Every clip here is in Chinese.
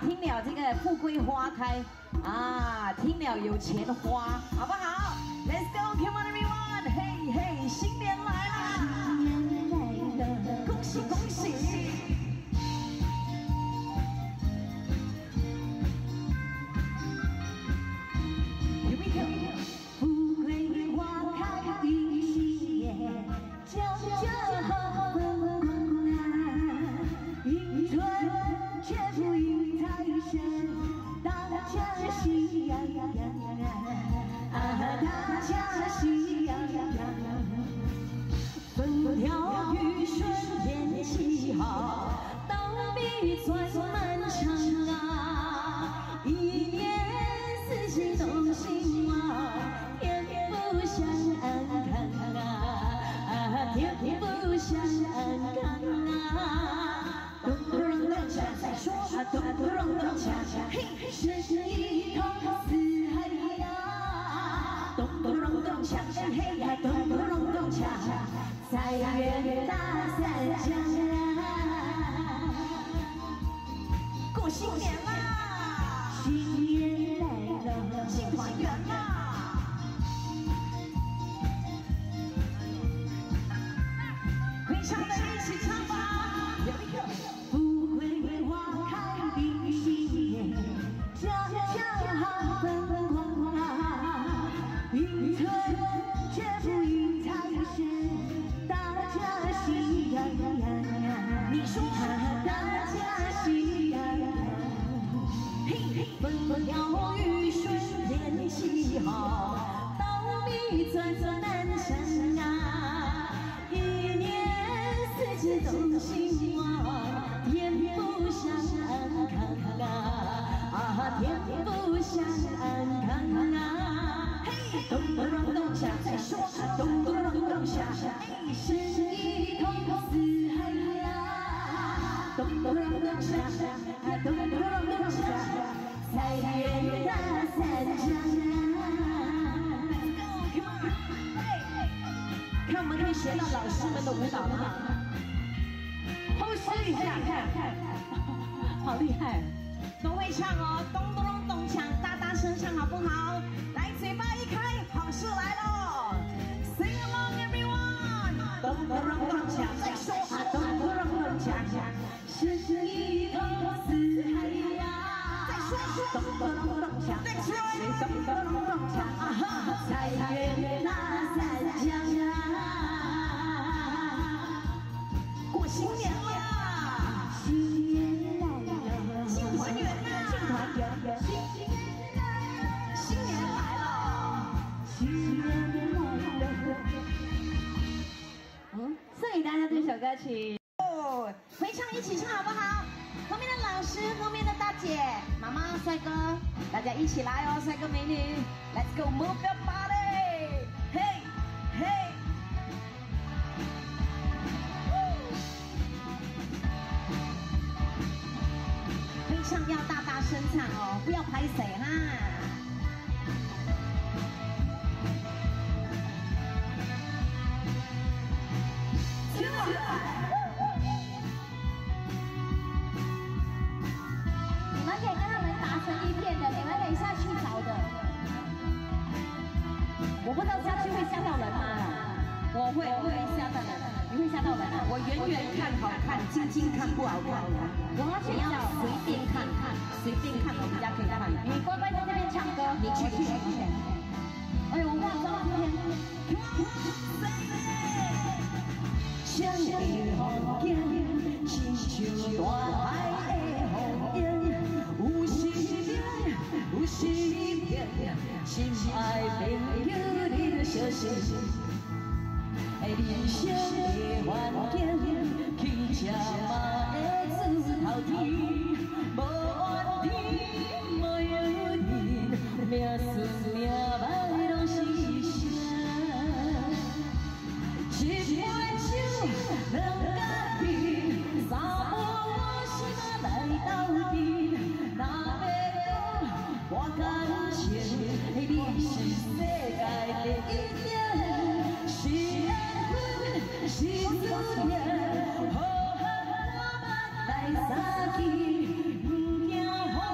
听了这个富贵花开啊，听了有钱花，好不好 ？Let's go, come on everyone！ 嘿嘿，新年来啦！新年来了，恭喜恭喜！ 风调雨顺天气好，稻米赚满场啊，一年四季都兴旺，天福享安康啊，天福享安康啊。咚咚咚咚锵，再说啊，咚咚咚咚锵，嘿，声声一通四海呀，咚咚咚咚锵，嘿呀，咚咚咚咚锵。 财源大三江啊，过新年啦！新年来了，新团圆啦！会唱的一起唱吧！富贵花开比新年，家家好风光啊！迎春却不迎财神。 你说大家喜洋洋，嘿，风调雨顺天气好，稻米赚满场啊，一年四季都兴旺，天福享安康啊，天福享安康啊，嘿，咚咚咚咚锵，再说咚咚咚咚锵，嘿，声一通四海呀，咚咚咚咚锵，咚咚咚咚锵，财源大三江啊！看我们可以学到老师们的舞蹈吗？偷师一下，看，好厉害，都会唱哦，咚咚咚咚锵，大大声唱好不好？来，嘴巴一开，好事来喽 ！Sing along everyone， 咚咚咚咚锵，再说啊，咚咚咚咚锵，声声一通四海呀，再说，咚咚咚咚锵，再说，咚咚咚咚锵，啊哈，财源大三江啊！过新年啦！新年来了，新团圆呐！新团圆，新年来了，新年来了。送给大家这首歌曲哦，回唱一起唱好不好？后面的老师，后面的大姐、妈妈、帅哥，大家一起来哦，帅哥美女 ，Let's go move your body， 嘿，嘿。 唱要大大声唱哦，不要拍谁哈。你们可以跟他们打成一片的，你们可以下去找的。我不知道下去会吓到人吗？我会吓到人。 你会吓到人啊！我远远看好看，近近看不好看。我要去找随便看，随便看，我们家可以看。你乖乖在这边唱歌，你去。哎呦，我化妆今天。像的风景，亲像大海的风景，有时冷，有时热，心爱朋友你着小心。 人生的环境，起车嘛会出头天，无怨天，无尤人，命顺命歹拢是啥？一杯酒，两家甜，三步我心来斗阵。若要讲我感情，你是世界第一点。 是自然，好汉我们来相见，不惊风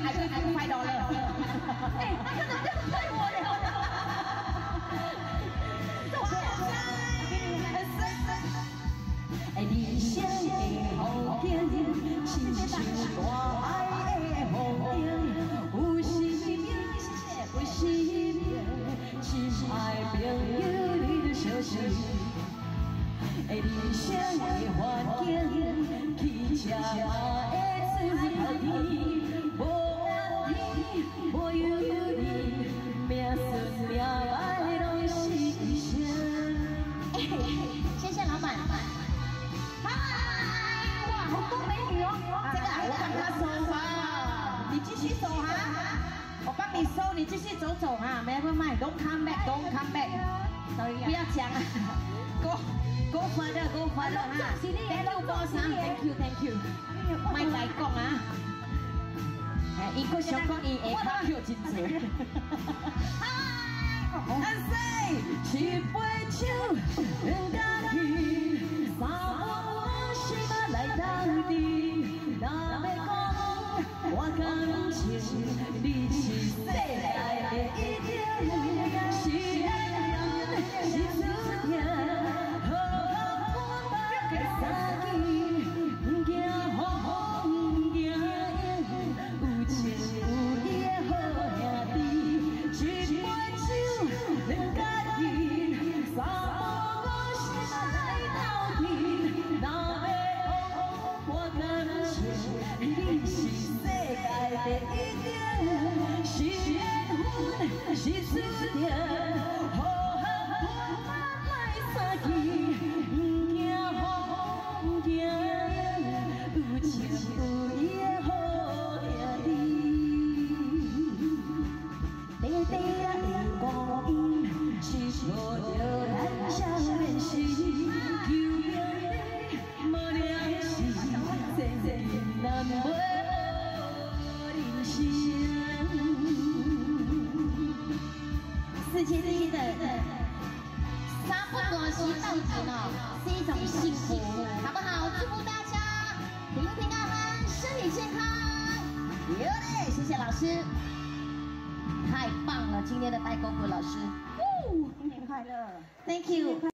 I give you $5。哎，他根本不要对我了。 哎，理想的风景，亲像大海的风景，有时明，有时明，亲爱朋友你着小心。哎，理想的环境，汽车嘛会出头天，无怨天，无忧虑，命顺命歹拢是一生。 谢谢老板。嗨，哇，好多美女哦！这个我帮他收哈，你继续走哈，我帮你收，你继续走走哈。Never mind, don't come back, don't come back. Sorry， 不要讲啊。Go further, go further 哈。Thank you boss 哈 ，Thank you, thank you。莫来讲啊，哎，伊佫想讲伊下骹票真多。 安西，一杯酒，两家去，三碗四百来斗阵。若要讲我感情，你是世界的一点，是咱是注定，好好伴的三更，不惊风，不惊影，有情有义的好兄弟，一杯酒。两家人，三步五时来斗阵。若要我感情，你是世界第一点，是缘分，是注定。好合伴来三更，不惊风，不惊影，有情有义的好兄弟。短短的光阴。是错着咱少年时，求命里无良心，千金难买人生。 47的三不五时斗阵哦，是一种幸福，好不好？祝福大家平平安安，身体健康。有嘞，谢谢老师，太棒了！今天的代沟谷老师，新年快乐 ，Thank you。